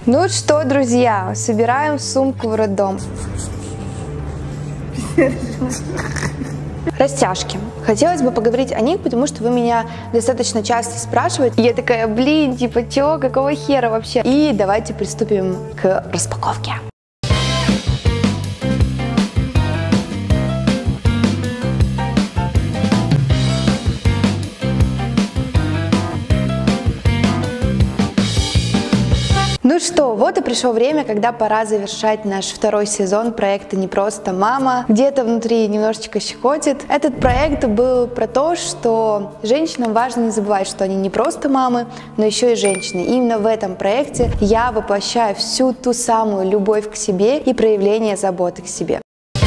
Ну что, друзья, собираем сумку в роддом. Растяжки. Хотелось бы поговорить о них, потому что вы меня достаточно часто спрашиваете. И я такая, блин, типа, чё, какого хера вообще? И давайте приступим к распаковке. Ну что, вот и пришло время, когда пора завершать наш второй сезон проекта «Не просто мама». Где-то внутри немножечко щекотит. Этот проект был про то, что женщинам важно не забывать, что они не просто мамы, но еще и женщины. И именно в этом проекте я воплощаю всю ту самую любовь к себе и проявление заботы к себе.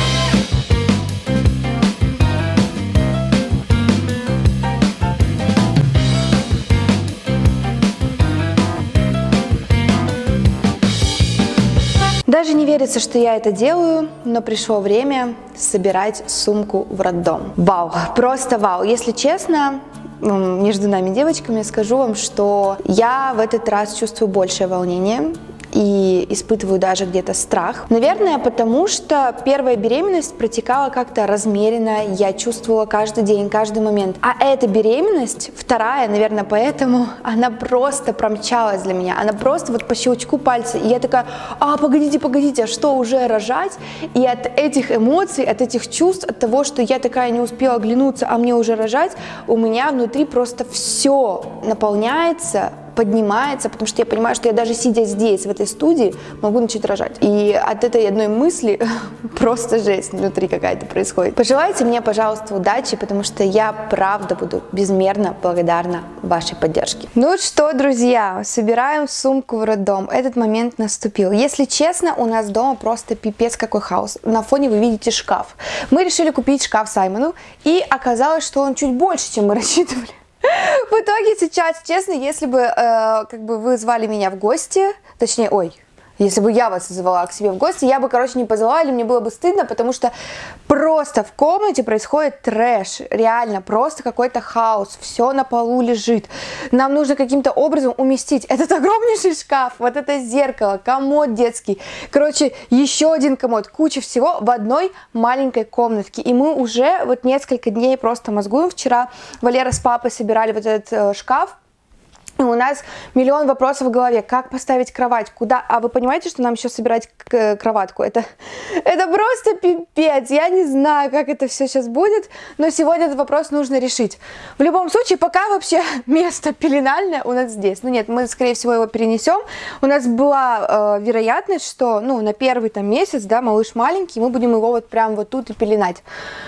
Даже не верится, что я это делаю, но пришло время собирать сумку в роддом. Вау, просто вау. Если честно, между нами девочками скажу вам, что я в этот раз чувствую большее волнение и испытываю даже где-то страх. Наверное, потому что первая беременность протекала как-то размеренно, я чувствовала каждый день, каждый момент. А эта беременность, вторая, наверное, поэтому она просто промчалась для меня. Она просто вот по щелчку пальца. И я такая, погодите, а что, уже рожать? И от этих эмоций, от этих чувств, от того, что я такая не успела оглянуться, а мне уже рожать, у меня внутри просто все наполняется, поднимается, потому что я понимаю, что я даже сидя здесь, в этой студии, могу начать рожать. И от этой одной мысли просто жесть внутри какая-то происходит. Пожелайте мне, пожалуйста, удачи, потому что я правда буду безмерно благодарна вашей поддержке. Ну что, друзья, собираем сумку в роддом. Этот момент наступил. Если честно, у нас дома просто пипец какой хаос. На фоне вы видите шкаф. Мы решили купить шкаф Саймону, и оказалось, что он чуть больше, чем мы рассчитывали. В итоге сейчас, честно, если бы вы звали меня в гости, точнее, если бы я вас звала к себе в гости, я бы, не позвала, или мне было бы стыдно, потому что просто в комнате происходит трэш, реально, просто какой-то хаос, все на полу лежит. Нам нужно каким-то образом уместить этот огромнейший шкаф, вот это зеркало, комод детский, еще один комод, куча всего в одной маленькой комнатке. И мы уже вот несколько дней просто мозгуем. Вчера Валера с папой собирали вот этот шкаф. У нас миллион вопросов в голове. Как поставить кровать? Куда? А вы понимаете, что нам еще собирать кроватку? Это просто пипец. Я не знаю, как это все сейчас будет, но сегодня этот вопрос нужно решить. В любом случае, пока вообще место пеленальное у нас здесь. Ну нет, мы, скорее всего, его перенесем. У нас была вероятность, что на первый месяц, да, малыш маленький, мы будем его вот прям вот тут и пеленать.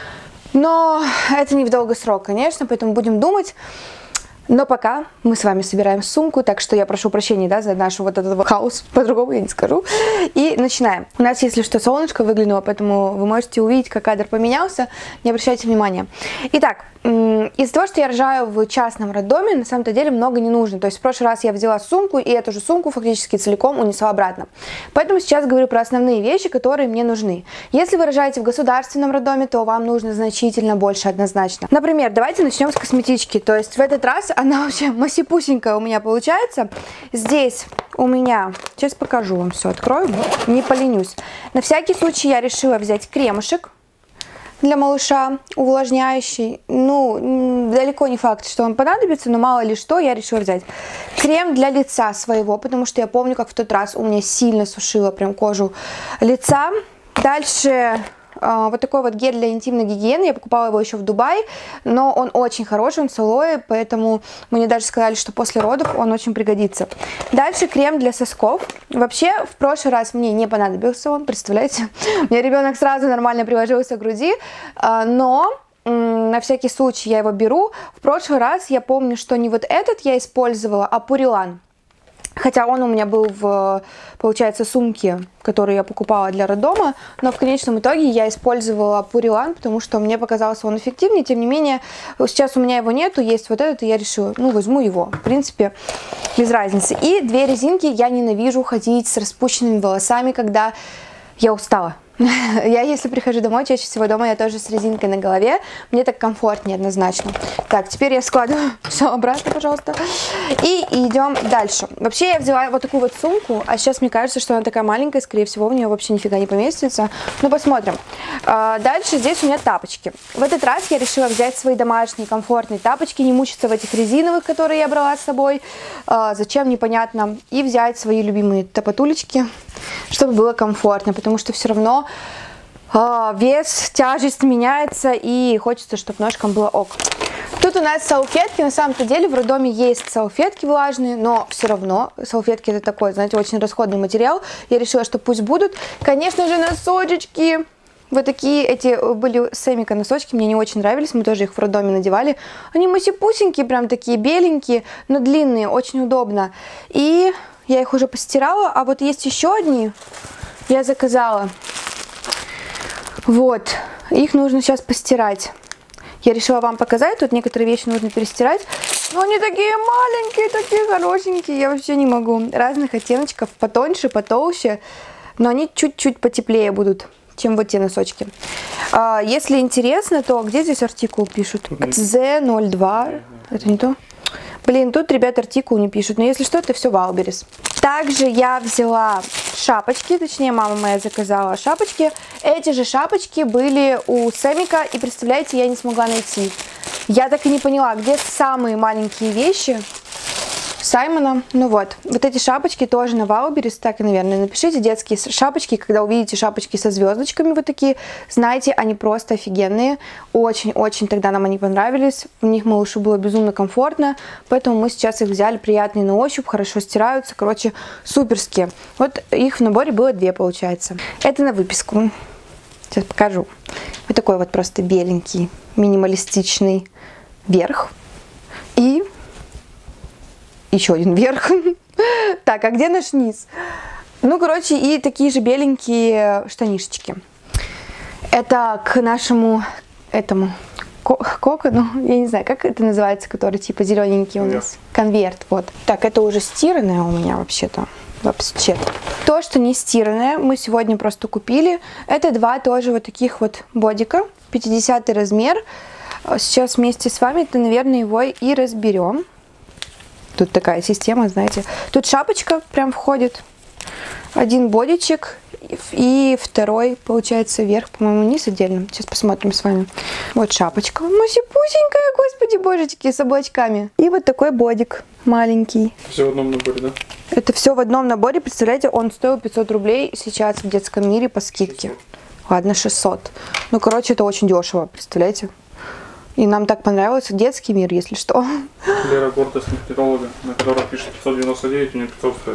Но это не в долгий срок, конечно, поэтому будем думать. Но пока мы с вами собираем сумку, так что я прошу прощения, да, за нашу вот этот хаос, по-другому я не скажу. И начинаем. У нас, если что, солнышко выглянуло, поэтому вы можете увидеть, как кадр поменялся, не обращайте внимания. Итак, из-за того, что я рожаю в частном роддоме, на самом-то деле много не нужно. То есть в прошлый раз я взяла сумку, и эту же сумку фактически целиком унесла обратно. Поэтому сейчас говорю про основные вещи, которые мне нужны. Если вы рожаете в государственном роддоме, то вам нужно значительно больше однозначно. Например, давайте начнем с косметички. То есть в этот раз она вообще масипусенькая у меня получается. Здесь у меня, сейчас покажу вам все, открою, не поленюсь. На всякий случай я решила взять кремушек для малыша, увлажняющий. Ну, далеко не факт, что он понадобится, но мало ли что, я решила взять. Крем для лица своего, потому что я помню, как в тот раз у меня сильно сушило прям кожу лица. Дальше вот такой вот гель для интимной гигиены. Я покупала его еще в Дубае, но он очень хороший, он с алоэ, поэтому мне даже сказали, что после родов он очень пригодится. Дальше крем для сосков. Вообще, в прошлый раз мне не понадобился он, представляете? У меня ребенок сразу нормально приложился к груди, но на всякий случай я его беру. В прошлый раз я помню, что не вот этот я использовала, а Пурилан. Хотя он у меня был в, получается, сумке, которую я покупала для роддома, но в конечном итоге я использовала Пурилан, потому что мне показался он эффективнее. Тем не менее, сейчас у меня его нету, есть вот этот, и я решила, возьму его. В принципе, без разницы. И две резинки. Я ненавижу ходить с распущенными волосами, когда я устала. Я, если прихожу домой, чаще всего дома я тоже с резинкой на голове. Мне так комфортнее однозначно. Так, теперь я складываю все обратно, пожалуйста. И идем дальше. Вообще я взяла вот такую вот сумку, а сейчас мне кажется, что она такая маленькая, скорее всего, в нее вообще нифига не поместится. Ну, посмотрим. Дальше здесь у меня тапочки. В этот раз я решила взять свои домашние комфортные тапочки, не мучиться в этих резиновых, которые я брала с собой. Зачем, непонятно. И взять свои любимые тапотулечки, чтобы было комфортно, потому что все равно вес, тяжесть меняется, и хочется, чтобы ножкам было ок. Тут у нас салфетки, на самом-то деле в роддоме есть салфетки влажные, но все равно салфетки это такой, знаете, очень расходный материал. Я решила, что пусть будут. Конечно же, носочки. Вот такие, эти были Сэмика носочки, мне не очень нравились, мы тоже их в роддоме надевали. Они муси-пусенькие, прям такие беленькие, но длинные, очень удобно. И я их уже постирала, а вот есть еще одни, я заказала. Вот, их нужно сейчас постирать. Я решила вам показать, тут некоторые вещи нужно перестирать. Но они такие маленькие, такие хорошенькие, я вообще не могу. Разных оттеночков, потоньше, потолще, но они чуть-чуть потеплее будут, чем вот те носочки. Если интересно, то где здесь артикул пишут? Z02, это не то? Блин, тут, ребят, артикул не пишут, но если что, это все Валберес. Также я взяла шапочки, точнее, мама моя заказала шапочки. Эти же шапочки были у Сэмика, и, представляете, я не смогла найти. Я так и не поняла, где самые маленькие вещи Саймона. Ну вот, вот эти шапочки тоже на Валберес, так и, наверное, напишите детские шапочки, когда увидите шапочки со звездочками вот такие, знаете, они просто офигенные, очень-очень тогда нам они понравились, в них малышу было безумно комфортно, поэтому мы сейчас их взяли, приятные на ощупь, хорошо стираются, короче, суперские. Вот их в наборе было 2, получается. Это на выписку, сейчас покажу. Вот такой вот просто беленький, минималистичный верх и еще один верх. Так, а где наш низ? Ну, короче, и такие же беленькие штанишечки. Это к нашему этому кокону, я не знаю, как это называется, который типа зелененький у нас. Конверт, вот. Так, это уже стиранное у меня вообще-то. Вообще. То, что не стиранное, мы сегодня просто купили. Это 2 тоже вот таких вот бодика, 50 размер. Сейчас вместе с вами, наверное, его и разберем. Тут такая система, знаете. Тут шапочка прям входит. Один бодичек и второй, получается, вверх, по-моему, низ отдельно. Сейчас посмотрим с вами. Вот шапочка. Муси-пусенькая, господи божечки, с облачками. И вот такой бодик маленький. Все в одном наборе, да? Это все в одном наборе. Представляете, он стоил 500 рублей сейчас в детском мире по скидке. 600. Ладно, 600. Ну, короче, это очень дешево, представляете? И нам так понравился детский мир, если что. Лера гордость маркетолога, на которой пишет 599, у нее 500 стоит.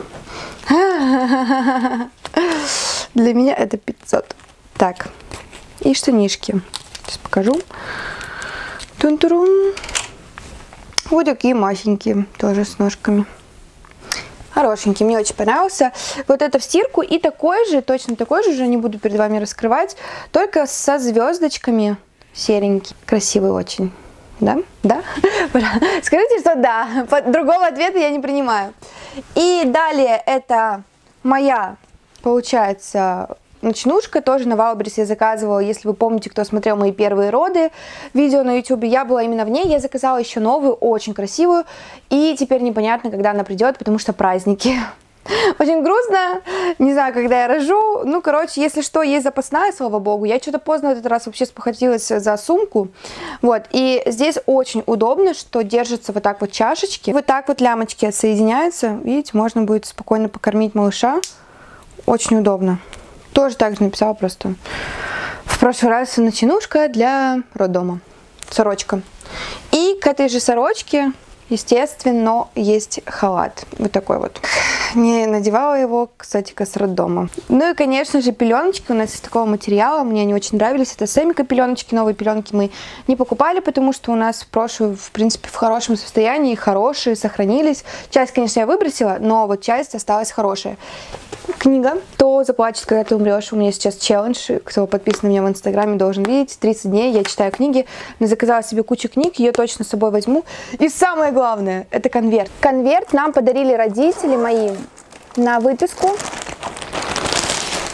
Для меня это 500. Так, и штанишки. Сейчас покажу. Тун-турун. Вот такие масенькие, тоже с ножками. Хорошенький, мне очень понравился. Вот это в стирку и такой же, точно такой же, уже не буду перед вами раскрывать, только со звездочками. Серенький, красивый очень. Да? Да? Скажите, что да. Другого ответа я не принимаю. И далее это моя, получается, ночнушка. Тоже на Валберес я заказывала. Если вы помните, кто смотрел мои первые роды, видео на YouTube, я была именно в ней. Я заказала еще новую, очень красивую. И теперь непонятно, когда она придет, потому что праздники. Очень грустно, не знаю, когда я рожу. Ну, короче, если что, есть запасная, слава богу. Я что-то поздно в этот раз вообще спохватилась за сумку. Вот, и здесь очень удобно, что держатся вот так вот чашечки. Вот так вот лямочки отсоединяются. Видите, можно будет спокойно покормить малыша. Очень удобно. Тоже так же написала просто. В прошлый раз начинушка для роддома. Сорочка. И к этой же сорочке, естественно, есть халат. Вот такой вот. Не надевала его, кстати, с роддома. Ну и, конечно же, пеленочки у нас из такого материала. Мне они очень нравились. Это Сэмика пеленочки. Новые пеленки мы не покупали, потому что у нас прошлые, в принципе, в хорошем состоянии. Хорошие, сохранились. Часть, конечно, я выбросила, но вот часть осталась хорошая. Книга «Кто заплачет, когда ты умрешь». У меня сейчас челлендж. Кто подписан на меня в Инстаграме, должен видеть. 30 дней я читаю книги. Заказала себе кучу книг. Ее точно с собой возьму. И самое главное, это конверт. Конверт нам подарили родители мои на выписку.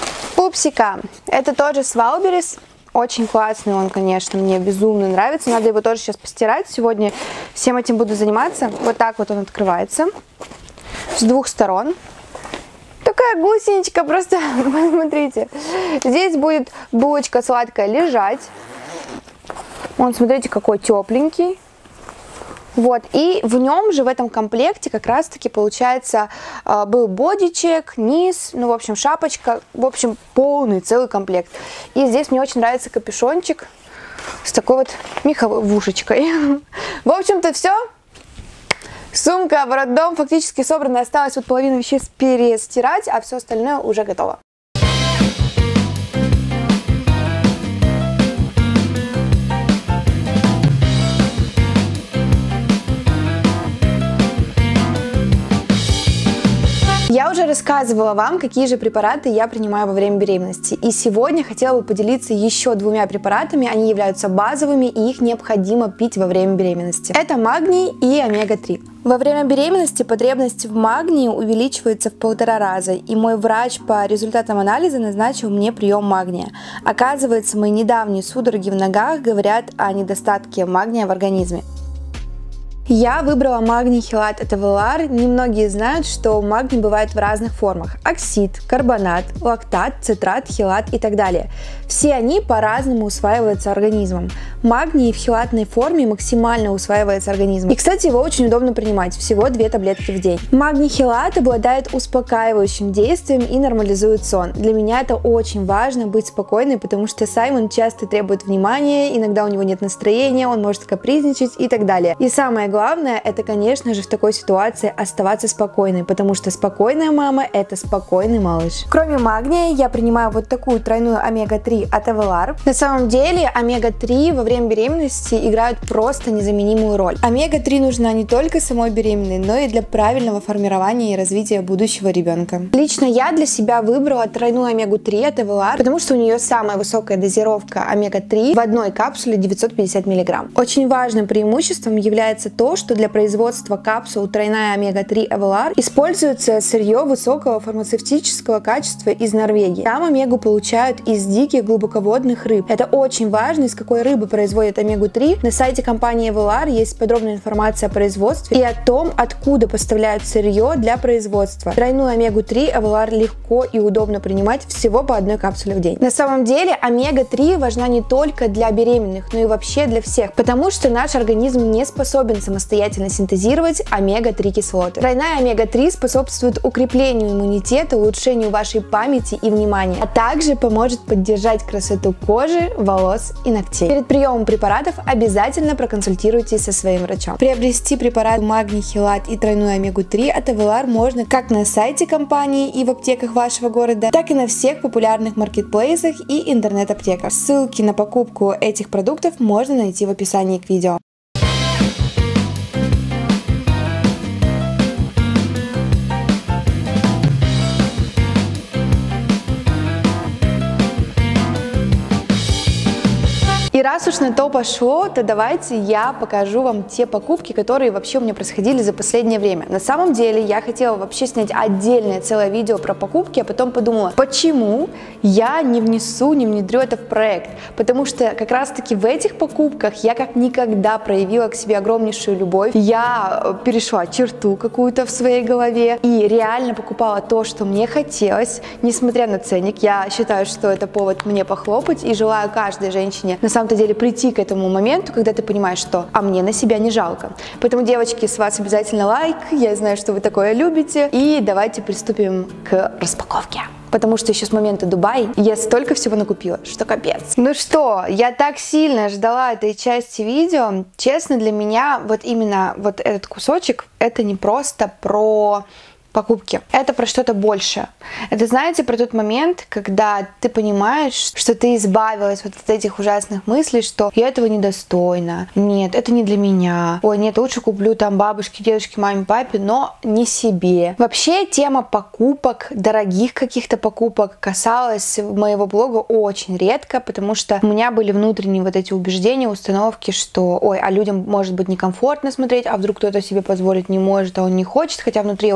Пупсика. Это тоже с Валберес. Очень классный он, конечно, мне безумно нравится. Надо его тоже сейчас постирать. Сегодня всем этим буду заниматься. Вот так вот он открывается. С двух сторон. Такая гусеничка, просто посмотрите. Здесь будет булочка сладкая лежать. Вон, смотрите, какой тепленький. Вот, и в нем же, в этом комплекте, как раз-таки, получается, был бодичек, низ, ну, в общем, шапочка, в общем, полный, целый комплект. И здесь мне очень нравится капюшончик с такой вот меховушечкой. В общем-то, все. Сумка в роддом фактически собрана, осталось вот половину вещей перестирать, а все остальное уже готово. Я уже рассказывала вам, какие же препараты я принимаю во время беременности. И сегодня хотела бы поделиться еще двумя препаратами. Они являются базовыми, и их необходимо пить во время беременности. Это магний и омега-3. Во время беременности потребность в магнии увеличивается в 1,5 раза, и мой врач по результатам анализа назначил мне прием магния. Оказывается, мои недавние судороги в ногах говорят о недостатке магния в организме. Я выбрала магний хелат от Эвелар. Немногие знают, что магний бывает в разных формах. Оксид, карбонат, лактат, цитрат, хелат и так далее. Все они по-разному усваиваются организмом. Магний в хелатной форме максимально усваивается организмом. И, кстати, его очень удобно принимать, всего 2 таблетки в день. Магний хелат обладает успокаивающим действием и нормализует сон. Для меня это очень важно, быть спокойной, потому что Саймон часто требует внимания, иногда у него нет настроения, он может капризничать и так далее. И самое главное, это, конечно же, в такой ситуации оставаться спокойной, потому что спокойная мама – это спокойный малыш. Кроме магния, я принимаю вот такую тройную омега-3 от Эвелар. На самом деле, омега-3 во время беременности играют просто незаменимую роль. Омега-3 нужна не только самой беременной, но и для правильного формирования и развития будущего ребенка. Лично я для себя выбрала тройную омегу-3 от Эвелар, потому что у нее самая высокая дозировка омега-3 в одной капсуле 950 мг. Очень важным преимуществом является то, что для производства капсул тройная омега-3 Эвелар используется сырье высокого фармацевтического качества из Норвегии. Там омегу получают из диких глубоководных рыб. Это очень важно, из какой рыбы производят омегу-3. На сайте компании Эвелар есть подробная информация о производстве и о том, откуда поставляют сырье для производства. Тройную омегу-3 Эвелар легко и удобно принимать всего по одной капсуле в день. На самом деле омега-3 важна не только для беременных, но и вообще для всех, потому что наш организм не способен самостоятельно синтезировать омега-3 кислоты. Тройная омега-3 способствует укреплению иммунитета, улучшению вашей памяти и внимания, а также поможет поддержать красоту кожи, волос и ногтей. Перед приемом препаратов обязательно проконсультируйтесь со своим врачом. Приобрести препарат магний хелат и тройную омегу-3 от Эвелар можно как на сайте компании и в аптеках вашего города, так и на всех популярных маркетплейсах и интернет-аптеках. Ссылки на покупку этих продуктов можно найти в описании к видео. И раз уж на то пошло, то давайте я покажу вам те покупки, которые вообще у меня происходили за последнее время. На самом деле я хотела вообще снять отдельное целое видео про покупки, а потом подумала, почему я не внедрю это в проект. Потому что как раз таки в этих покупках я как никогда проявила к себе огромнейшую любовь. Я перешла черту какую-то в своей голове и реально покупала то, что мне хотелось, несмотря на ценник. Я считаю, что это повод мне похлопать и желаю каждой женщине на самом деле прийти к этому моменту, когда ты понимаешь, что «а мне на себя не жалко». Поэтому, девочки, с вас обязательно лайк, я знаю, что вы такое любите, и давайте приступим к распаковке. Потому что еще с момента Дубай я столько всего накупила, что капец. Ну что, я так сильно ждала этой части видео. Честно, для меня вот именно вот этот кусочек, это не просто про покупки. Это про что-то большее. Это, знаете, про тот момент, когда ты понимаешь, что ты избавилась вот от этих ужасных мыслей, что я этого недостойна, нет, это не для меня, ой, нет, лучше куплю там бабушке, дедушке, маме, папе, но не себе. Вообще, тема покупок, дорогих каких-то покупок касалась моего блога очень редко, потому что у меня были внутренние вот эти убеждения, установки, что, ой, а людям может быть некомфортно смотреть, а вдруг кто-то себе позволить не может, а он не хочет, хотя внутри я очень рада,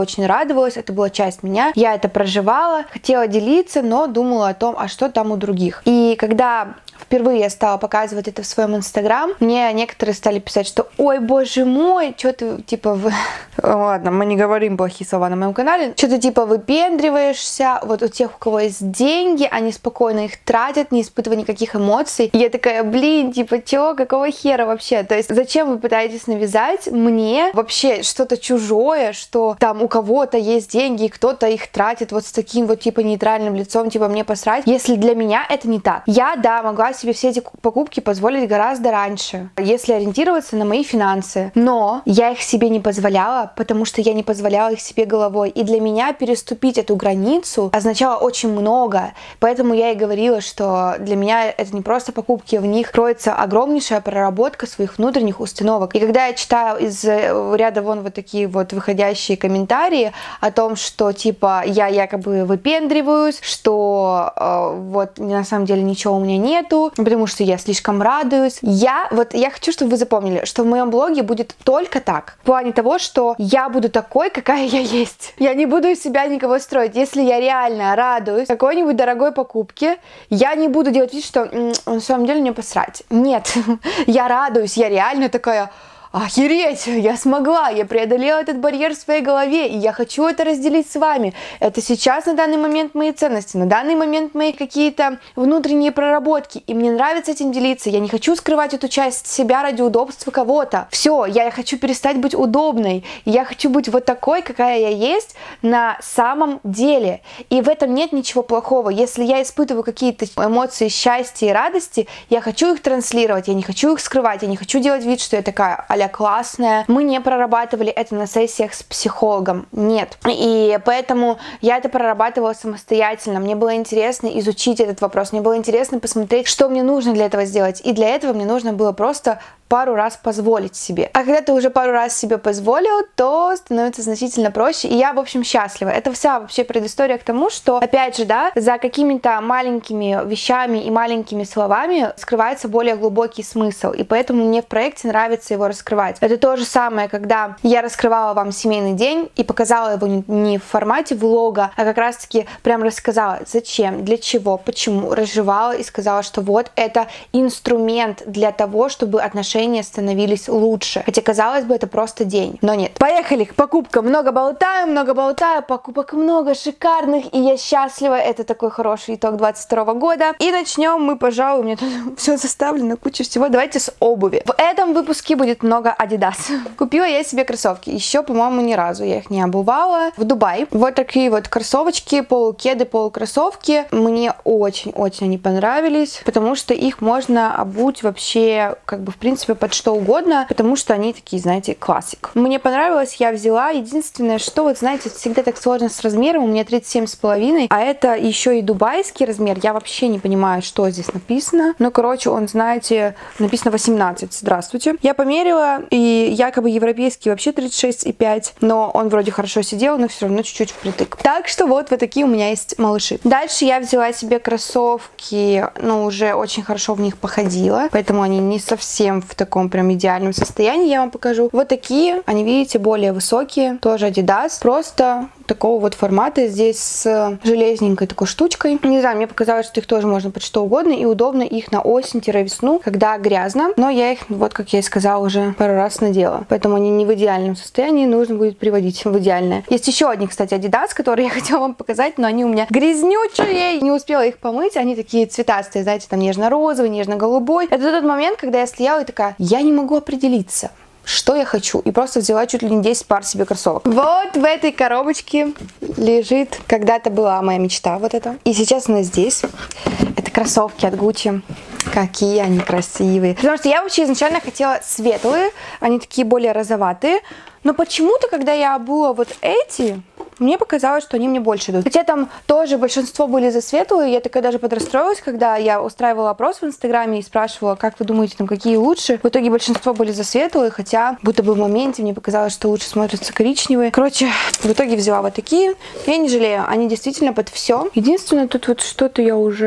радовалась, это была часть меня, я это проживала, хотела делиться, но думала о том, а что там у других. И когда впервые я стала показывать это в своем инстаграм, мне некоторые стали писать, что ой, боже мой, что ты, типа, ладно, мы не говорим плохие слова на моем канале, что ты, типа, выпендриваешься, вот у тех, у кого есть деньги, они спокойно их тратят, не испытывая никаких эмоций. И я такая, блин, типа, чё, какого хера вообще? То есть, зачем вы пытаетесь навязать мне вообще что-то чужое, что там у кого-то есть деньги, и кто-то их тратит вот с таким вот, типа, нейтральным лицом, типа, мне посрать, если для меня это не так. Я, да, могла себе все эти покупки позволить гораздо раньше, если ориентироваться на мои финансы. Но я их себе не позволяла, потому что я не позволяла их себе головой. И для меня переступить эту границу означало очень много. Поэтому я и говорила, что для меня это не просто покупки, в них кроется огромнейшая проработка своих внутренних установок. И когда я читаю из ряда вон вот такие вот выходящие комментарии о том, что типа я якобы выпендриваюсь, что вот на самом деле ничего у меня нету, потому что я слишком радуюсь. Я хочу, чтобы вы запомнили, что в моем блоге будет только так. В плане того, что я буду такой, какая я есть. Я не буду из себя никого строить. Если я реально радуюсь какой-нибудь дорогой покупке, я не буду делать вид, что на самом деле мне посрать. Нет, я радуюсь, я реально такая... Охереть, я смогла, я преодолела этот барьер в своей голове, и я хочу это разделить с вами. Это сейчас на данный момент мои ценности, на данный момент мои какие-то внутренние проработки, и мне нравится этим делиться. Я не хочу скрывать эту часть себя ради удобства кого-то. Все, я хочу перестать быть удобной, я хочу быть вот такой, какая я есть на самом деле. И в этом нет ничего плохого. Если я испытываю какие-то эмоции счастья и радости, я хочу их транслировать, я не хочу их скрывать, я не хочу делать вид, что я такая а-ля классная. Мы не прорабатывали это на сессиях с психологом. Нет. И поэтому я это прорабатывала самостоятельно. Мне было интересно изучить этот вопрос. Мне было интересно посмотреть, что мне нужно для этого сделать. И для этого мне нужно было просто пару раз позволить себе. А когда ты уже пару раз себе позволил, то становится значительно проще. И я, в общем, счастлива. Это вся вообще предыстория к тому, что, опять же, да, за какими-то маленькими вещами и маленькими словами скрывается более глубокий смысл. И поэтому мне в проекте нравится его раскрывать. Это то же самое, когда я раскрывала вам семейный день и показала его не в формате влога, а как раз-таки прям рассказала, зачем, для чего, почему, разжевала и сказала, что вот это инструмент для того, чтобы отношения становились лучше. Хотя, казалось бы, это просто день. Но нет. Поехали к покупкам. Много болтаю, покупок много шикарных, и я счастлива. Это такой хороший итог 22 года. И начнем мы, пожалуй, у меня тут все заставлено, куча всего. Давайте с обуви. В этом выпуске будет много Adidas. Купила я себе кроссовки. Еще, по-моему, ни разу я их не обувала. В Дубай. Вот такие вот кроссовочки, полукеды, полукроссовки. Мне очень-очень они понравились, потому что их можно обуть вообще, как бы, в принципе, под что угодно, потому что они такие, знаете, классик. Мне понравилось, я взяла. Единственное, что, вот знаете, всегда так сложно с размером, у меня 37,5, а это еще и дубайский размер. Я вообще не понимаю, что здесь написано. Ну, короче, он, знаете, написано 18. Здравствуйте. Я померила, и якобы европейский вообще 36,5, но он вроде хорошо сидел, но все равно чуть-чуть впритык. Так что вот такие у меня есть малыши. Дальше я взяла себе кроссовки, ну, уже очень хорошо в них походила, поэтому они не совсем в таком прям идеальном состоянии, я вам покажу. Вот такие, они, видите, более высокие, тоже Adidas, просто такого вот формата, здесь с железненькой такой штучкой. Не знаю, мне показалось, что их тоже можно под что угодно, и удобно их на осень-весну, когда грязно, но я их, вот как я и сказала, уже пару раз надела, поэтому они не в идеальном состоянии, нужно будет приводить в идеальное. Есть еще одни, кстати, Adidas, которые я хотела вам показать, но они у меня грязнючие, не успела их помыть, они такие цветастые, знаете, там нежно-розовый, нежно-голубой. Это тот момент, когда я стояла и такая, я не могу определиться, что я хочу, и просто взяла чуть ли не 10 пар себе кроссовок. Вот в этой коробочке лежит, когда-то была моя мечта, вот это. И сейчас она здесь. Это кроссовки от Gucci. Какие они красивые. Потому что я вообще изначально хотела светлые, они такие более розоватые. Но почему-то, когда я обула вот эти, мне показалось, что они мне больше идут. Хотя там тоже большинство были за светлые, я такая даже подрастроилась, когда я устраивала опрос в Инстаграме и спрашивала, как вы думаете, там какие лучше. В итоге большинство были за светлые, хотя будто бы в моменте мне показалось, что лучше смотрятся коричневые. Короче, в итоге взяла вот такие. Я не жалею, они действительно под все. Единственное, тут вот что-то я уже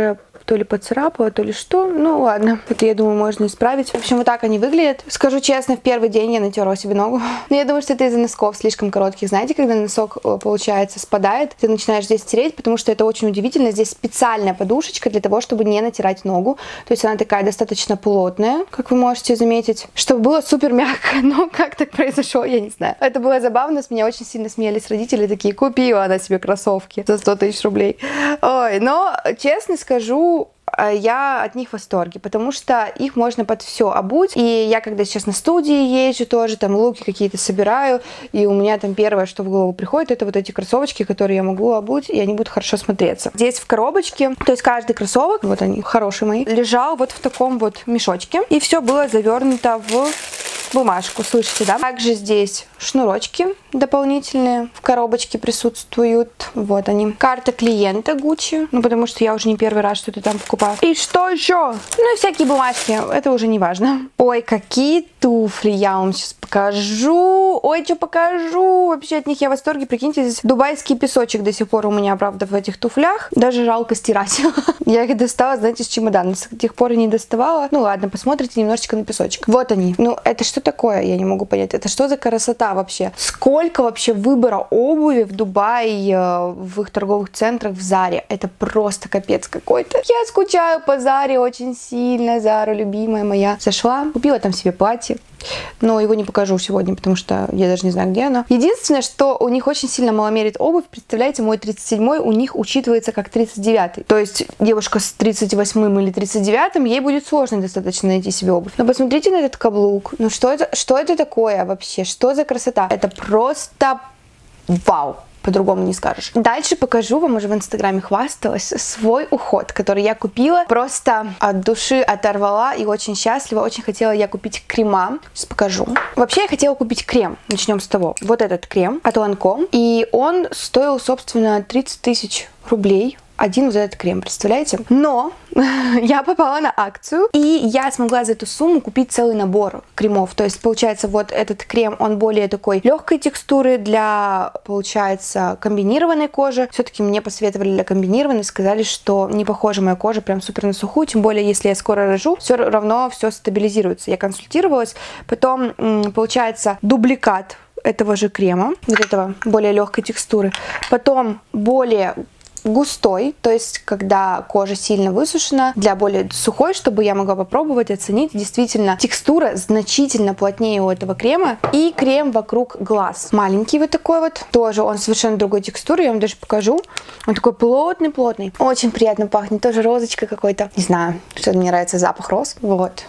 то ли поцарапала, то ли что. Ну ладно, это, я думаю, можно исправить. В общем, вот так они выглядят. Скажу честно, в первый день я натерла себе ногу. Но я думаю, что это из-за носков слишком коротких. Знаете, когда носок, получается, спадает, ты начинаешь здесь тереть, потому что это очень удивительно. Здесь специальная подушечка для того, чтобы не натирать ногу. То есть она такая достаточно плотная, как вы можете заметить, чтобы было супер мягко. Но как так произошло, я не знаю. Это было забавно, с меня очень сильно смеялись родители, такие: купила она себе кроссовки за 100 тысяч рублей. Ой, но честно скажу, я от них в восторге, потому что их можно под все обуть. И я, когда сейчас на студии езжу тоже, там луки какие-то собираю, и у меня там первое, что в голову приходит, это вот эти кроссовочки, которые я могу обуть, и они будут хорошо смотреться. Здесь в коробочке, то есть каждый кроссовок, вот они, хорошие мои, лежал вот в таком вот мешочке, и все было завернуто в бумажку, слышите, да? Также здесь шнурочки дополнительные в коробочке присутствуют. Вот они. Карта клиента Gucci, ну потому что я уже не первый раз что-то там покупаю. И что еще? Ну и всякие бумажки, это уже не важно. Ой, какие туфли, я вам сейчас покажу. Ой, что покажу. Вообще от них я в восторге. Прикиньте, здесь дубайский песочек до сих пор у меня, правда, в этих туфлях. Даже жалко стирать. Я их достала, знаете, с чемодана. С тех пор и не доставала. Ну ладно, посмотрите немножечко на песочек. Вот они. Ну, это что такое? Я не могу понять. Это что за красота вообще? Сколько вообще выбора обуви в Дубае, в их торговых центрах, в Заре. Это просто капец какой-то. Я скучаю по Заре очень сильно. Зара, любимая моя. Зашла, купила там себе платье. Но его не покажу сегодня, потому что я даже не знаю, где оно. Единственное, что у них очень сильно маломерит обувь. Представляете, мой 37-й у них учитывается как 39-й. То есть девушка с 38-м или 39-м, ей будет сложно достаточно найти себе обувь. Но посмотрите на этот каблук. Ну что это такое вообще? Что за красота? Это просто вау. По-другому не скажешь. Дальше покажу вам, уже в инстаграме хвасталась, свой уход, который я купила. Просто от души оторвала и очень счастлива. Очень хотела я купить крема. Сейчас покажу. Вообще я хотела купить крем. Начнем с того. Вот этот крем от Lancome. И он стоил, собственно, 30 тысяч рублей. Один вот этот крем, представляете? Но я попала на акцию, и я смогла за эту сумму купить целый набор кремов. То есть, получается, вот этот крем, он более такой легкой текстуры для, получается, комбинированной кожи. Все-таки мне посоветовали для комбинированной, сказали, что не похожа моя кожа прям супер на сухую, тем более, если я скоро рожу, все равно все стабилизируется. Я консультировалась, потом, получается, дубликат этого же крема, вот этого более легкой текстуры, потом более густой, то есть когда кожа сильно высушена, для более сухой, чтобы я могла попробовать, оценить. Действительно, текстура значительно плотнее у этого крема. И крем вокруг глаз. Маленький вот такой вот. Тоже он совершенно другой текстуры, я вам даже покажу. Он такой плотный-плотный. Очень приятно пахнет. Тоже розочка какой-то. Не знаю, что мне нравится запах роз. Вот.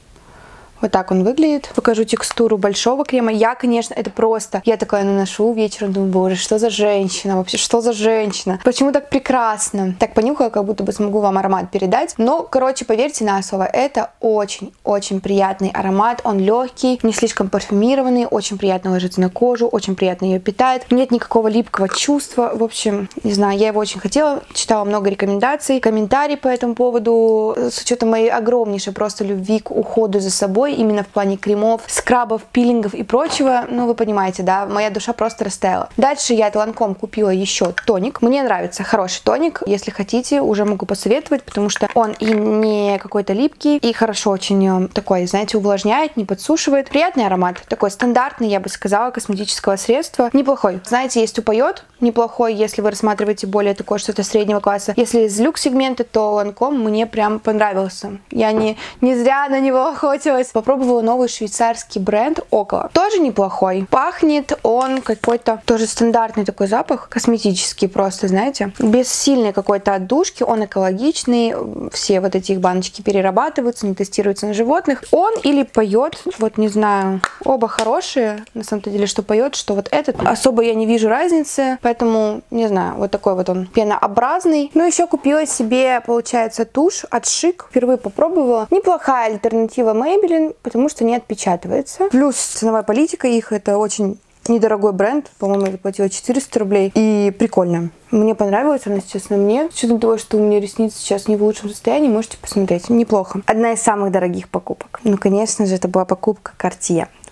Вот так он выглядит. Покажу текстуру большого крема. Я, конечно, это просто... Я такая наношу вечером, думаю, боже, что за женщина вообще? Что за женщина? Почему так прекрасно? Так понюхала, как будто бы смогу вам аромат передать. Но, короче, поверьте на слово, это очень-очень приятный аромат. Он легкий, не слишком парфюмированный, очень приятно ложится на кожу, очень приятно ее питает. Нет никакого липкого чувства. В общем, не знаю, я его очень хотела. Читала много рекомендаций, комментарий по этому поводу. С учетом моей огромнейшей просто любви к уходу за собой, именно в плане кремов, скрабов, пилингов и прочего, ну вы понимаете, да, моя душа просто растаяла. Дальше я от Lancome купила еще тоник. Мне нравится хороший тоник, если хотите, уже могу посоветовать, потому что он и не какой-то липкий, и хорошо очень такой, знаете, увлажняет, не подсушивает. Приятный аромат, такой стандартный, я бы сказала, косметического средства. Неплохой. Знаете, есть упоет, неплохой, если вы рассматриваете более такое что-то среднего класса. Если из люкс-сегмента, то Lancome мне прям понравился. Я не зря на него охотилась. Попробовала новый швейцарский бренд Около. Тоже неплохой. Пахнет он какой-то тоже стандартный такой запах, косметический просто, знаете. Без сильной какой-то отдушки. Он экологичный. Все вот эти их баночки перерабатываются, не тестируются на животных. Он или поет, вот не знаю. Оба хорошие. На самом-то деле, что поет, что вот этот. Особо я не вижу разницы. Поэтому, не знаю, вот такой вот он пенообразный. Ну, еще купила себе, получается, тушь от Шик. Впервые попробовала. Неплохая альтернатива Maybelline, потому что не отпечатывается. Плюс ценовая политика их, это очень недорогой бренд. По-моему, я заплатила 400 рублей. И прикольно. Мне понравилось, она сейчас на мне. С учетом того, что у меня ресницы сейчас не в лучшем состоянии, можете посмотреть. Неплохо. Одна из самых дорогих покупок. Ну, конечно же, это была покупка Cartier.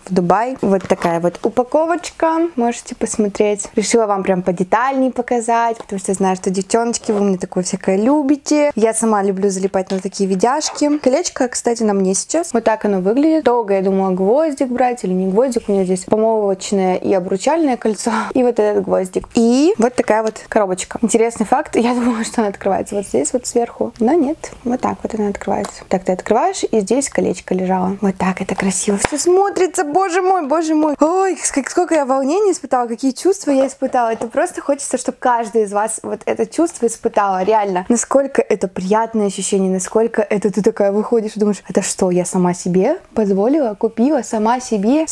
в Дубай. Вот такая вот упаковочка, можете посмотреть. Решила вам прям подетальнее показать, потому что знаю, что девчоночки, вы мне такое всякое любите. Я сама люблю залипать на такие видяшки. Колечко, кстати, на мне сейчас. Вот так оно выглядит. Долго я думала, гвоздик брать или не гвоздик. У меня здесь помолвочное и обручальное кольцо. И вот этот гвоздик. И вот такая вот коробочка. Интересный факт. Я думала, что она открывается вот здесь, вот сверху. Но нет. Вот так вот она открывается. Так ты открываешь, и здесь колечко лежало. Вот так это красиво все смотрится. Боже мой, боже мой. Ой, сколько я волнения испытала, какие чувства я испытала. Это просто хочется, чтобы каждый из вас вот это чувство испытала. Реально. Насколько это приятное ощущение, насколько это ты такая выходишь и думаешь, это что, я сама себе позволила, купила, сама себе.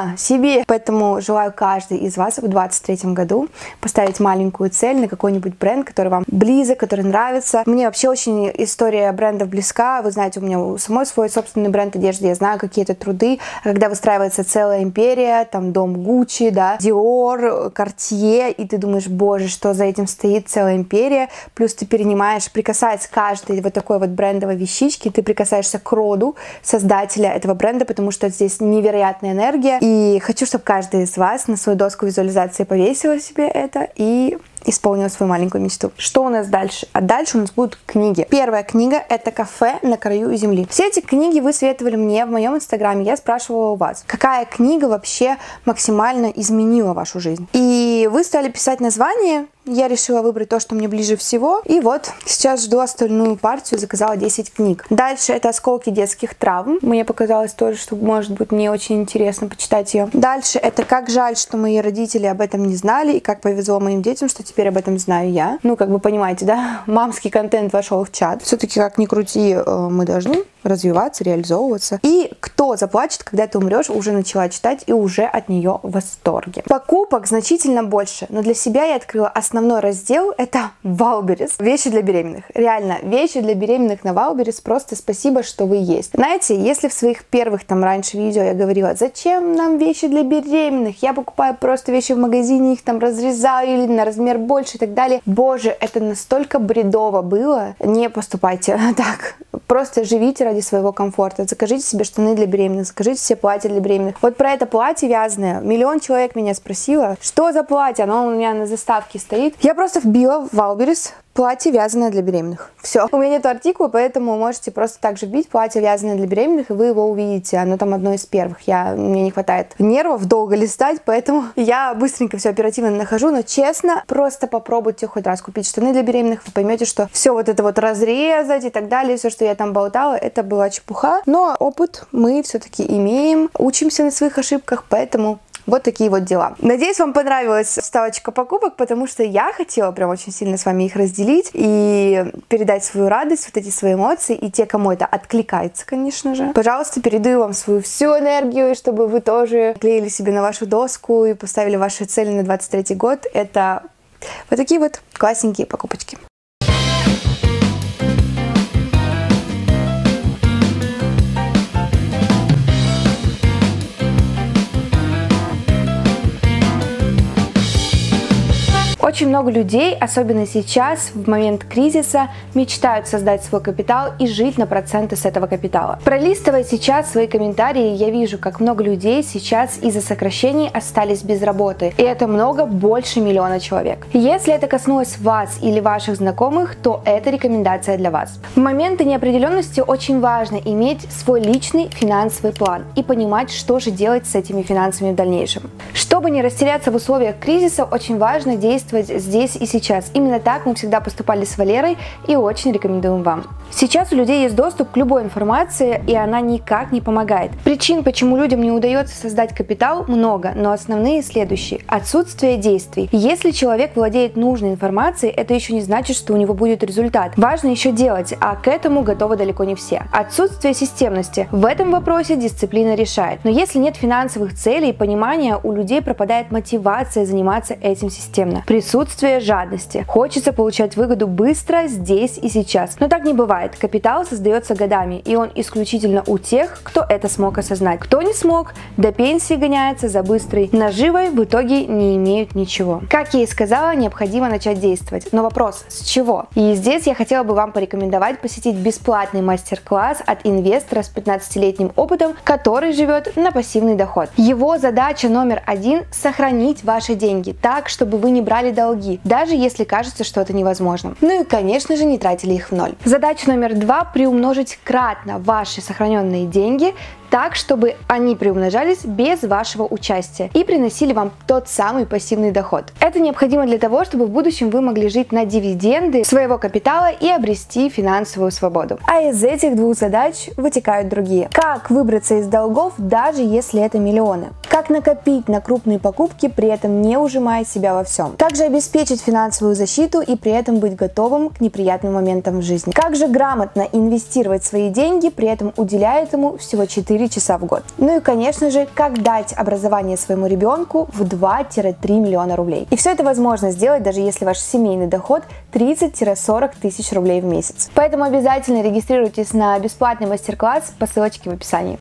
Поэтому желаю каждый из вас в 2023 году поставить маленькую цель на какой-нибудь бренд, который вам близок, который нравится. Мне вообще очень история брендов близка. Вы знаете, у меня у самой свой собственный бренд одежды, я знаю какие-то труды. Когда выстраивается целая империя, там дом Гуччи, да, Dior, Cartier, и ты думаешь, боже, что за этим стоит целая империя, плюс ты перенимаешь, прикасаясь к каждой вот такой вот брендовой вещички, ты прикасаешься к роду создателя этого бренда, потому что здесь невероятная энергия, и хочу, чтобы каждый из вас на свою доску визуализации повесила себе это и исполнила свою маленькую мечту. Что у нас дальше? А дальше у нас будут книги. Первая книга — это «Кафе на краю земли». Все эти книги вы советовали мне в моем инстаграме. Я спрашивала у вас, какая книга вообще максимально изменила вашу жизнь. И вы стали писать название. Я решила выбрать то, что мне ближе всего. И вот, сейчас жду остальную партию, заказала 10 книг. Дальше это «Осколки детских травм». Мне показалось тоже, что, может быть, мне очень интересно почитать ее. Дальше это «Как жаль, что мои родители об этом не знали, и как повезло моим детям, что теперь об этом знаю я». Ну, как вы понимаете, да? Мамский контент вошел в чат. Все-таки, как ни крути, мы должны развиваться, реализовываться. И «Кто заплачет, когда ты умрешь» уже начала читать и уже от нее в восторге. Покупок значительно больше, но для себя я открыла основной раздел — это Вайлдберрис. Вещи для беременных. Реально, вещи для беременных на Вайлдберрис. Просто спасибо, что вы есть. Знаете, если в своих первых там раньше видео я говорила, зачем нам вещи для беременных, я покупаю просто вещи в магазине, их там разрезаю или на размер больше и так далее. Боже, это настолько бредово было. Не поступайте так. Просто живите ради своего комфорта. Закажите себе штаны для беременных, закажите себе платье для беременных. Вот про это платье вязаное. Миллион человек меня спросило, что за платье, оно у меня на заставке стоит. Я просто вбила в Вайлдберрис платье вязаное для беременных. Все. У меня нет артикула, поэтому можете просто так же вбить платье вязаное для беременных, и вы его увидите. Оно там одно из первых. Мне не хватает нервов долго листать, поэтому я быстренько все оперативно нахожу. Но честно, просто попробуйте хоть раз купить штаны для беременных. Вы поймете, что все вот это вот разрезать и так далее, все, что я там болтала, это была чепуха. Но опыт мы все-таки имеем. Учимся на своих ошибках, поэтому вот такие вот дела. Надеюсь, вам понравилась вставочка покупок, потому что я хотела прям очень сильно с вами их разделить и передать свою радость, вот эти свои эмоции, и те, кому это откликается, конечно же. Пожалуйста, передаю вам свою всю энергию, чтобы вы тоже клеили себе на вашу доску и поставили ваши цели на 2023 год. Это вот такие вот классненькие покупочки. Очень много людей, особенно сейчас, в момент кризиса, мечтают создать свой капитал и жить на проценты с этого капитала. Пролистывая сейчас свои комментарии, я вижу, как много людей сейчас из-за сокращений остались без работы. И это много больше миллиона человек. Если это коснулось вас или ваших знакомых, то это рекомендация для вас. В моменты неопределенности очень важно иметь свой личный финансовый план и понимать, что же делать с этими финансами в дальнейшем. Чтобы не растеряться в условиях кризиса, очень важно действовать здесь и сейчас. Именно так мы всегда поступали с Валерой и очень рекомендуем вам. Сейчас у людей есть доступ к любой информации, и она никак не помогает. Причин, почему людям не удается создать капитал, много, но основные следующие. Отсутствие действий. Если человек владеет нужной информацией, это еще не значит, что у него будет результат. Важно еще делать, а к этому готовы далеко не все. Отсутствие системности. В этом вопросе дисциплина решает. Но если нет финансовых целей и понимания, у людей пропадает мотивация заниматься этим системно. Присутствие отсутствие жадности. Хочется получать выгоду быстро, здесь и сейчас. Но так не бывает. Капитал создается годами, и он исключительно у тех, кто это смог осознать. Кто не смог, до пенсии гоняется за быстрой наживой, в итоге не имеют ничего. Как я и сказала, необходимо начать действовать. Но вопрос, с чего? И здесь я хотела бы вам порекомендовать посетить бесплатный мастер-класс от инвестора с 15-летним опытом, который живет на пассивный доход. Его задача номер один – сохранить ваши деньги так, чтобы вы не брали долги, даже если кажется, что это невозможно. Ну и, конечно же, не тратили их в ноль. Задача номер два – приумножить кратно ваши сохраненные деньги так, чтобы они приумножались без вашего участия и приносили вам тот самый пассивный доход. Это необходимо для того, чтобы в будущем вы могли жить на дивиденды своего капитала и обрести финансовую свободу. А из этих двух задач вытекают другие. Как выбраться из долгов, даже если это миллионы? Как накопить на крупные покупки, при этом не ужимая себя во всем? Как же обеспечить финансовую защиту и при этом быть готовым к неприятным моментам в жизни? Как же грамотно инвестировать свои деньги, при этом уделяя этому всего 4 часа в год? Ну и, конечно же, как дать образование своему ребенку в 2-3 миллиона рублей. И все это возможно сделать, даже если ваш семейный доход 30-40 тысяч рублей в месяц. Поэтому обязательно регистрируйтесь на бесплатный мастер-класс по ссылочке в описании.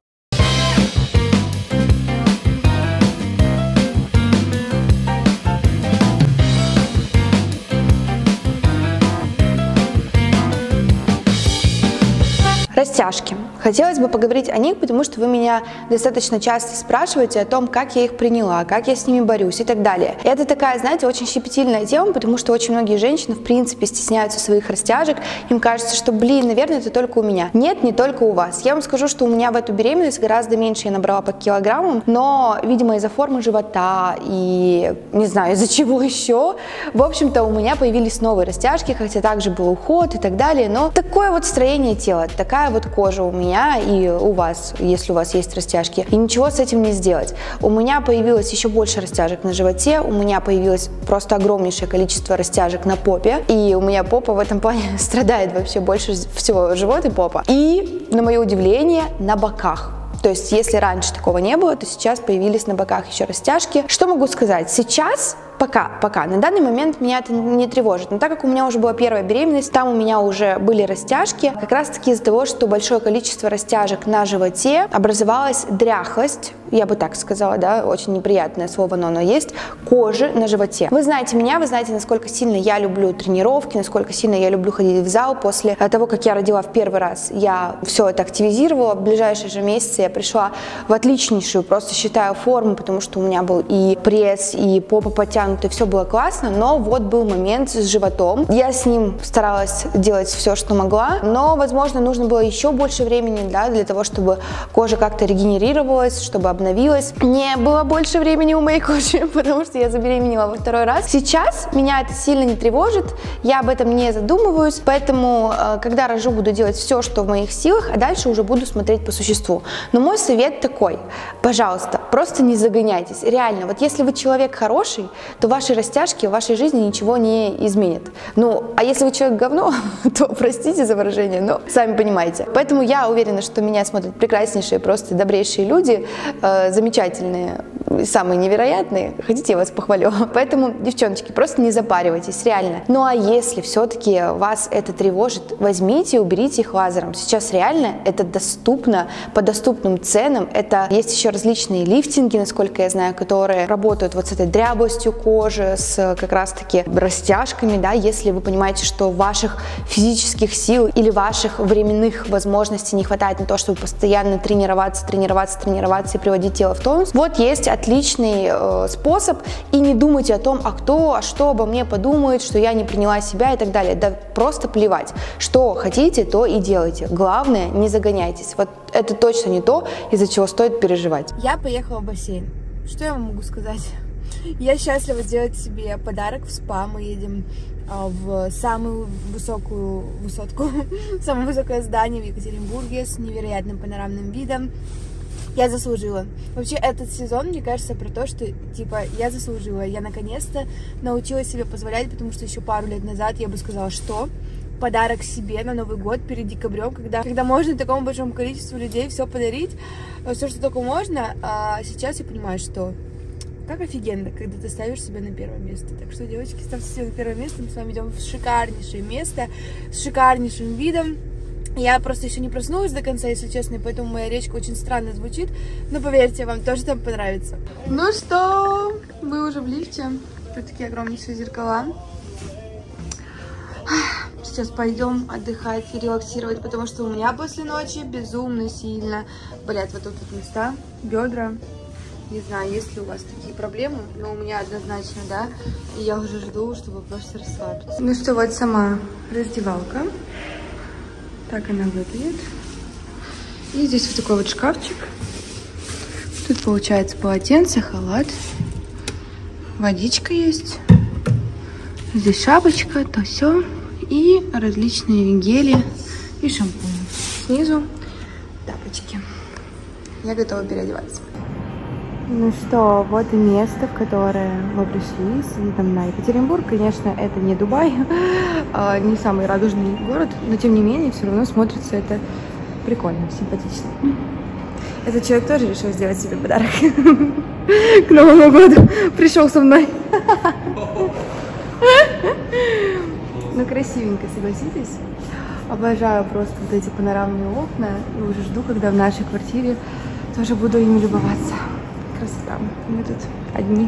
Растяжки. Хотелось бы поговорить о них, потому что вы меня достаточно часто спрашиваете о том, как я их приняла, как я с ними борюсь и так далее. И это такая, знаете, очень щепетильная тема, потому что очень многие женщины, в принципе, стесняются своих растяжек. Им кажется, что, блин, наверное, это только у меня. Нет, не только у вас. Я вам скажу, что у меня в эту беременность гораздо меньше я набрала по килограммам, но, видимо, из-за формы живота и, не знаю, из-за чего еще, в общем-то, у меня появились новые растяжки, хотя также был уход и так далее, но такое вот строение тела, такая вот кожа у меня и у вас, если у вас есть растяжки, и ничего с этим не сделать. У меня появилось еще больше растяжек на животе, у меня появилось просто огромнейшее количество растяжек на попе, и у меня попа в этом плане страдает вообще больше всего, живот и попа. И, на мое удивление, на боках. То есть, если раньше такого не было, то сейчас появились на боках еще растяжки. Что могу сказать? Сейчас, пока, на данный момент меня это не тревожит. Но так как у меня уже была первая беременность, там у меня уже были растяжки, как раз таки из-за того, что большое количество растяжек на животе, образовалась дряхлость, я бы так сказала, да, очень неприятное слово, но оно есть, кожи на животе. Вы знаете меня, вы знаете, насколько сильно я люблю тренировки, насколько сильно я люблю ходить в зал. После того, как я родила в первый раз, я все это активизировала. В ближайшие же месяцы я пришла в отличнейшую, просто считаю, форму, потому что у меня был и пресс, и попа подтянутая, все было классно, но вот был момент с животом. Я с ним старалась делать все, что могла, но, возможно, нужно было еще больше времени, да, для того, чтобы кожа как-то регенерировалась, чтобы обновилась. Не было больше времени у моей кожи, потому что я забеременела во второй раз. Сейчас меня это сильно не тревожит, я об этом не задумываюсь, поэтому, когда рожу, буду делать все, что в моих силах, а дальше уже буду смотреть по существу. Но мой совет такой: пожалуйста, просто не загоняйтесь. Реально, вот если вы человек хороший, то ваши растяжки в вашей жизни ничего не изменят. Ну, а если вы человек говно, то простите за выражение, но сами понимаете. Поэтому я уверена, что меня смотрят прекраснейшие, просто добрейшие люди, замечательные, самые невероятные. Хотите, я вас похвалю. Поэтому, девчоночки, просто не запаривайтесь, реально. Ну, а если все-таки вас это тревожит, возьмите и уберите их лазером. Сейчас реально это доступно, по доступным ценам. Это есть еще различные лифтинги, насколько я знаю, которые работают вот с этой дряблостью кожи, с как раз-таки растяжками, да, если вы понимаете, что ваших физических сил или ваших временных возможностей не хватает на то, чтобы постоянно тренироваться и приводить тело в тонус. Вот есть отличный способ, и не думайте о том, а что обо мне подумает, что я не приняла себя и так далее. Да просто плевать. Что хотите, то и делайте. Главное, не загоняйтесь. Вот это точно не то, из-за чего стоит переживать. Я поехала в бассейн. Что я вам могу сказать? Я счастлива сделать себе подарок в спа. Мы едем в самую высокую высотку, самое высокое здание в Екатеринбурге с невероятным панорамным видом. Я заслужила. Вообще, этот сезон, мне кажется, про то, что, типа, я заслужила. Я наконец-то научилась себе позволять, потому что еще пару лет назад я бы сказала, что подарок себе на Новый год перед декабрем, когда можно такому большому количеству людей все подарить, все, что только можно. А сейчас я понимаю, что как офигенно, когда ты ставишь себя на первое место. Так что, девочки, ставьте себя на первое место. Мы с вами идем в шикарнейшее место с шикарнейшим видом. Я просто еще не проснулась до конца, если честно, и поэтому моя речка очень странно звучит. Но поверьте, вам тоже там понравится. Ну что, мы уже в лифте. Тут такие огромнейшие зеркала. Сейчас пойдем отдыхать и релаксировать, потому что у меня после ночи безумно сильно болят вот тут места, бедра. Не знаю, есть ли у вас такие проблемы, но у меня однозначно, да. И я уже жду, чтобы просто расслабиться. Ну что, вот сама раздевалка. Так она выглядит. И здесь вот такой вот шкафчик. Тут получается полотенце, халат. Водичка есть. Здесь шапочка, то все. И различные гели и шампуни. Снизу тапочки. Я готова переодеваться. Ну что, вот и место, в которое мы пришли с видом на Екатеринбург. Конечно, это не Дубай, не самый радужный город, но тем не менее, все равно смотрится это прикольно, симпатично. Этот человек тоже решил сделать себе подарок к Новому году. Пришел со мной. Ну, красивенько, согласитесь? Обожаю просто вот эти панорамные окна. И уже жду, когда в нашей квартире тоже буду ими любоваться. Красота. Мы тут одни.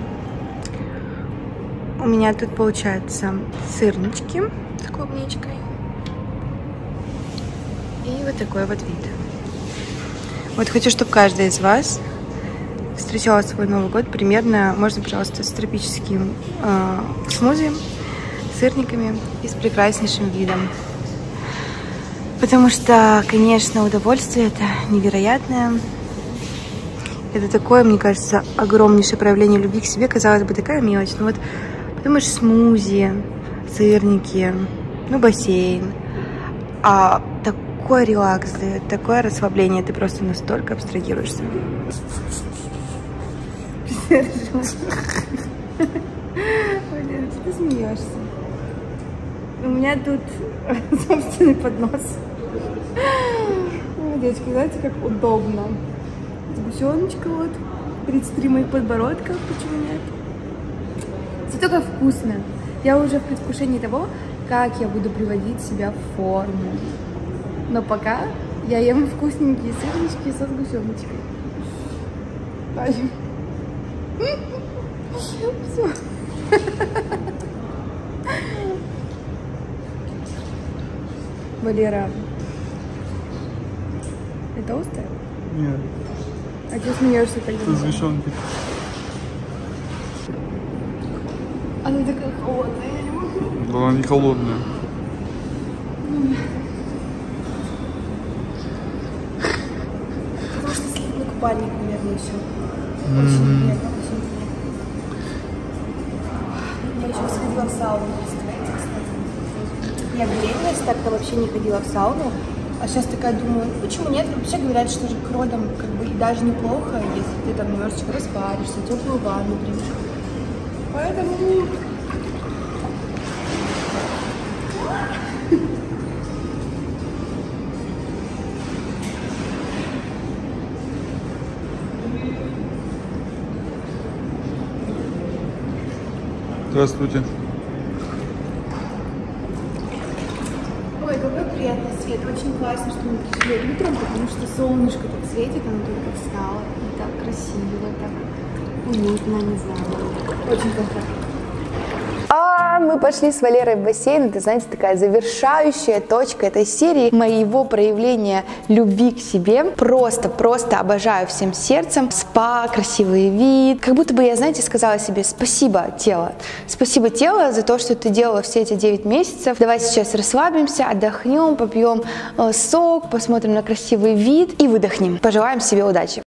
У меня тут получается сырнички с клубничкой. И вот такой вот вид. Вот хочу, чтобы каждый из вас встречала свой Новый год примерно, можно, пожалуйста, с тропическим смузи, сырниками и с прекраснейшим видом. Потому что, конечно, удовольствие это невероятное. Это такое, мне кажется, огромнейшее проявление любви к себе. Казалось бы, такая мелочь. Но вот подумаешь, смузи, сырники, ну, бассейн. А такой релакс дает, такое расслабление. Ты просто настолько абстрагируешься. Ты смеешься. У меня тут собственный поднос. Девочки, знаете, как удобно. Сгущеночка вот, 33 моих подбородка, почему нет? Все только вкусно. Я уже в предвкушении того, как я буду приводить себя в форму. Но пока я ем вкусненькие сырнички со сгущеночкой. Все. Валера, это толстая? Нет. А ты смеешься тогда? Это сгущенки. Она такая холодная, я не могу. Да она не холодная. Потому что слитный купальник, наверное, еще. Очень приятно, очень приятно. Я еще сходила в сауну, представляете, кстати. Я в беременность так-то вообще не ходила в сауну. А сейчас такая думаю, ну почему нет? Вообще говорят, что же к родам как бы и даже неплохо, если ты там немножечко распаришься, теплую ванну примешь. Поэтому... Здравствуйте. Ой, какой приятный свет. Очень классно, что мы пришли утром, потому что солнышко так светит, оно только встало. И так красиво, так уютно, не знаю. Очень комфортно. А мы пошли с Валерой в бассейн. Это, знаете, такая завершающая точка этой серии моего проявления любви к себе. Просто обожаю всем сердцем. Спа, красивый вид. Как будто бы я, знаете, сказала себе спасибо, тело. Спасибо, тело, за то, что ты делала все эти 9 месяцев. Давай сейчас расслабимся, отдохнем, попьем сок, посмотрим на красивый вид и выдохнем. Пожелаем себе удачи.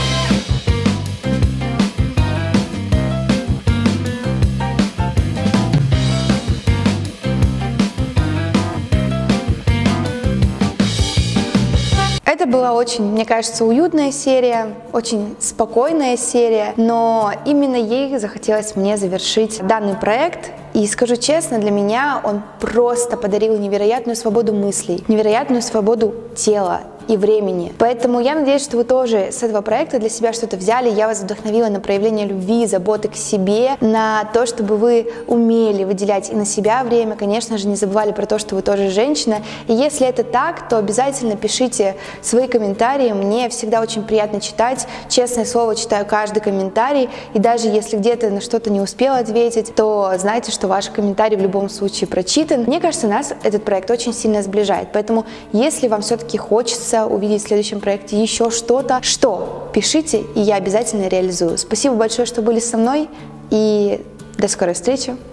Это была очень, мне кажется, уютная серия, очень спокойная серия, но именно ей захотелось мне завершить данный проект. И скажу честно, для меня он просто подарил невероятную свободу мыслей, невероятную свободу тела и времени. Поэтому я надеюсь, что вы тоже с этого проекта для себя что-то взяли. Я вас вдохновила на проявление любви, заботы к себе, на то, чтобы вы умели выделять и на себя время. Конечно же, не забывали про то, что вы тоже женщина. И если это так, то обязательно пишите свои комментарии. Мне всегда очень приятно читать. Честное слово, читаю каждый комментарий. И даже если где-то на что-то не успела ответить, то знайте, что ваш комментарий в любом случае прочитан. Мне кажется, нас этот проект очень сильно сближает. Поэтому, если вам все-таки хочется увидеть в следующем проекте еще что-то, пишите, и я обязательно реализую. Спасибо большое, что были со мной, и до скорой встречи.